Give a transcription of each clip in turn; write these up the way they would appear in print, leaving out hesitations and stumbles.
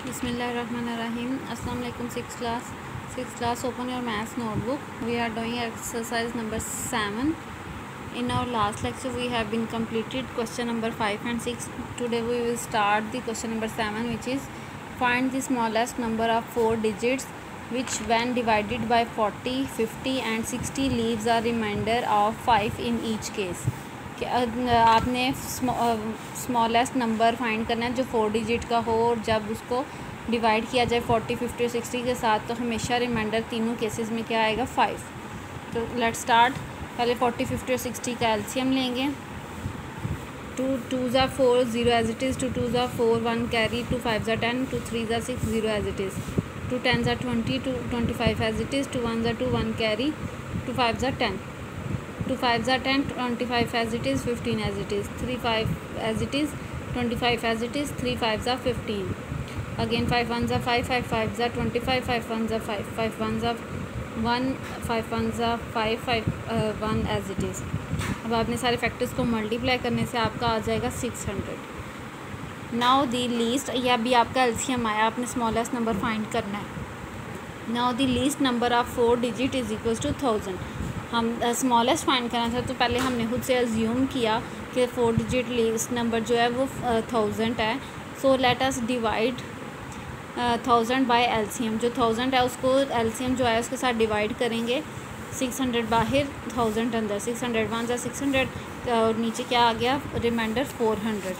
Bismillahirrahmanirrahim. Assalamu alaikum. Sixth class. Open your maths notebook. We are doing exercise number 7. In our last lecture, we have been completed question number 5 and 6. Today we will start the question number 7, which is find the smallest number of 4 digits which, when divided by 40, 50 and 60, leaves a remainder of 5 in each case. आपने smallest number find करना है जो 4 digit का हो, और जब उसको divide किया जाए 40, 50 और 60 के साथ, तो हमेशा रिमाइंडर तीनों केसेस में क्या आएगा? 5। तो लेट्स स्टार्ट। पहले 40, 50 और 60 का एलसीएम लेंगे। 2 2s are 4, 0 as it is. 2 2s are 4, 1 carry. 2 5s are 10. 2 3s are 6, 0 as it is. 2 10s are 20. 2 25 as it is. 2 1s are 2, 1 carry. 2 5s are 10. 2 5s are 10. 25 as it is. 15 as it is. 3 5 as it is. 25 as it is. 3 5s are 15. Again 5 1s are 5. 5 5s are 25. 5 1s are 5. 5 1s are 1. 5 1s are 5. 5 1 as it is. अब आपने सारे factors को multiply करने से आपका आ जाएगा 600। Now the least, या भी आपका एलसीएम आया, आपने स्मॉलेस्ट नंबर फाइंड करना है। Now the least number of 4 digit is equals to 1000। हम स्मॉलेस्ट फाइंड करना था, तो पहले हमने खुद से अज्यूम किया कि 4 डिजिट लीस्ट नंबर जो है वो 1000 है। So let us divide 1000 by LCM. जो 1000 है उसको एलसीएम जो है उसके साथ डिवाइड करेंगे। 600 बाहर, 1000 अंदर। 600 1 600, और नीचे क्या आ गया? Reminder 400।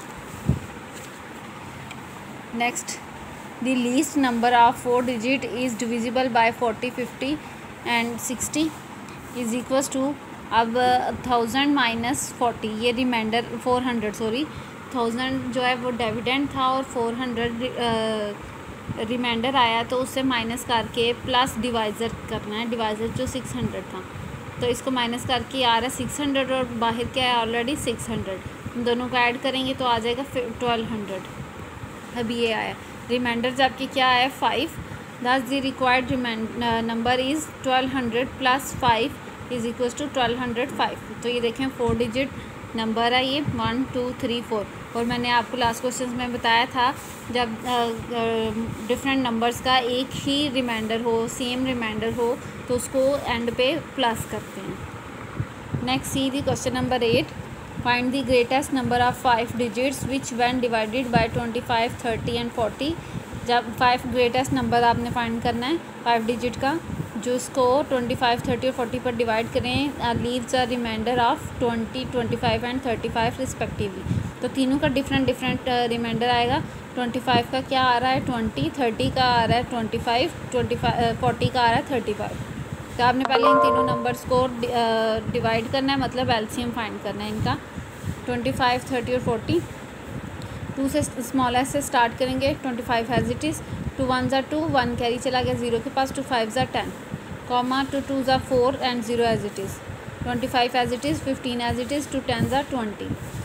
Next, the least number of 4 digit is divisible by 40, 50 and 60 is equals to, अब 1000 माइनस 40, ये रिमाइंडर 400, सॉरी 1000 जो है वो डिविडेंड था और 400 रिमाइंडर आया, तो उससे माइनस करके प्लस डिवाइज़र करना है। डिवाइज़र जो 600 था, तो इसको माइनस करके आ रहा है 600, और बाहर क्या है? ऑलरेडी 600। इन दोनों को ऐड करेंगे तो आ जाएगा 1200। अब ये आया रिमाइंडर जबकि क्या है? 5। Thus the required number is 1200 plus 5 is equals to 1205। तो ये देखें 4 डिजिट नंबर है ये, 1 2 3 4। और मैंने आपको लास्ट क्वेश्चन में बताया था, जब डिफरेंट नंबर्स का एक ही रिमाइंडर हो, सेम रिमाइंडर हो, तो उसको एंड पे प्लस करते हैं। Next see the question number 8। Find the greatest number of 5 digits which when divided by 25, 30 and 40। जब 5 ग्रेटेस्ट नंबर आपने फाइंड करना है 5 डिजिट का, जो इसको 25, 30 और 40 पर डिवाइड करें, leaves a reminder of 20, 25 and 35 respectively. तो तीनों का डिफरेंट रिमाइंडर आएगा। 25 का क्या आ रहा है? 20, 30 का आ रहा है 25, 40 का आ रहा है 35। तो आपने पहले इन तीनों नंबर्स को डिवाइड करना है, मतलब एलसीएम फाइंड करना है इनका। 25, 30 और 40। 2 से स्मॉलेस्ट से स्टार्ट करेंगे। 25 has it is. 2 1s are 2, 1 carry चला गया 0 के पास। 2 5s are 10, comma 2 2s are 4 and 0 as it is. 25 as it is. 15 as it is. 2 10s are 20।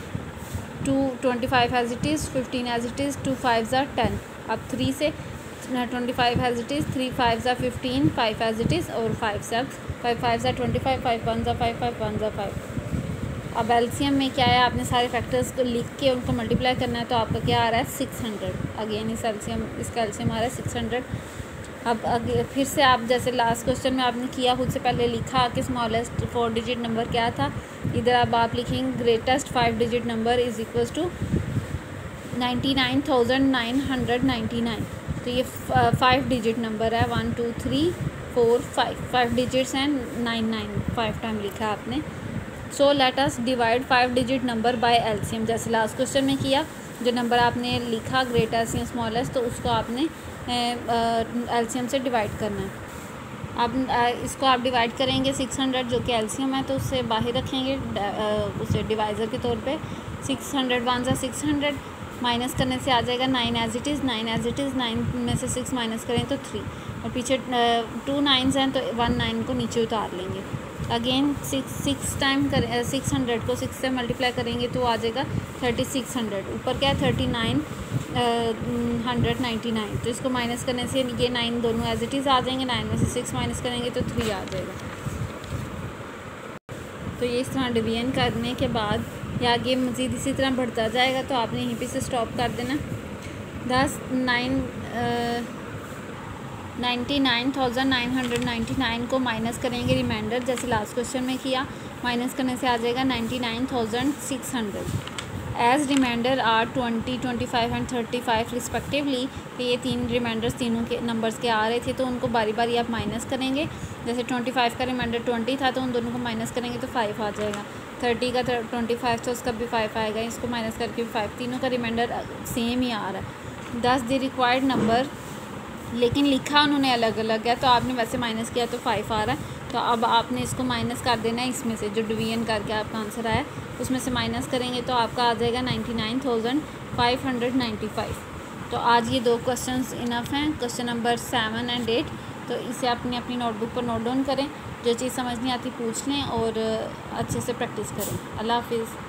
2 25 as it is. 15 as it is. 2 5s are 10। अब 3 से 25 as it is. 3 5s are 15, 5 as it is, और 5 5s are 25, 5 1s are 5, 5 1s are 5। अब LCM में क्या है? आपने सारे factors को लिख के उनको मल्टीप्लाई करना है, तो आपका क्या आ रहा है? 600। अगेन इसका एलसीएम आ रहा है 600। अब फिर से आप जैसे लास्ट क्वेश्चन में आपने किया, खुद से पहले लिखा कि स्मॉलेस्ट 4 डिजिट नंबर क्या था। इधर अब आप लिखेंगे greatest 5 digit number is equals to 99,999। तो ये 5 डिजिट नंबर है। 1 2 3 4 5 डिजिट्स हैं। 99 5 टाइम लिखा आपने। So let us divide 5 digit number by LCM, जैसे लास्ट क्वेश्चन में किया। जो नंबर आपने लिखा ग्रेटेस्ट या स्मॉलेस्ट, तो उसको आपने एलसीएम से डिवाइड करना है। अब इसको आप डिवाइड करेंगे 600 जो कि एलसीएम है, तो उससे बाहर रखेंगे उसे डिवाइज़र के तौर पे। 600 1 600, माइनस करने से आ जाएगा 9 as it is. 9 as it is. 9 में से 6 माइनस करें तो 3, और पीछे 2 9s हैं, तो 1 9 को नीचे उतार लेंगे। अगेन 6 टाइम 600 को 6 से मल्टीप्लाई करेंगे तो आ जाएगा 3600। ऊपर क्या है? 3999। तो इसको माइनस करने से ये 9 दोनों एज इट इज़ आ जाएंगे। 9 में से 6 माइनस करेंगे तो 3 आ जाएगा। तो ये इस तरह डिवीजन करने के बाद या आगे मज़ीद इसी तरह बढ़ता जाएगा, तो आपने यहीं पे से स्टॉप कर देना। 99,999 को माइनस करेंगे रिमाइंडर, जैसे लास्ट क्वेश्चन में किया। माइनस करने से आ जाएगा 99,600। As reminder are 20, 25 and 35 respectively. ये तीन रिमाइंडर्स तीनों के नंबर्स के आ रहे थे, तो उनको बारी बारी आप माइनस करेंगे। जैसे 25 का रिमाइंडर 20 था, तो उन दोनों को माइनस करेंगे तो 5 आ जाएगा। 30 का 25 तो उसका भी 5 आएगा, इसको माइनस करके भी 5। तीनों का रिमाइंडर सेम ही आ रहा है। 10 द रिक्वायर्ड नंबर, लेकिन लिखा उन्होंने अलग अलग है, तो आपने वैसे माइनस किया तो 5 आ रहा है। तो अब आपने इसको माइनस कर देना है, इसमें से जो डिवीजन करके आपका आंसर आया उसमें से माइनस करेंगे तो आपका आ जाएगा 99,595। तो आज ये 2 क्वेश्चंस इनफ हैं, क्वेश्चन नंबर 7 एंड 8। तो इसे अपनी अपनी नोटबुक पर नोट डाउन करें, जो चीज़ समझ नहीं आती पूछ लें और अच्छे से प्रैक्टिस करें। अल्लाह हाफिज़।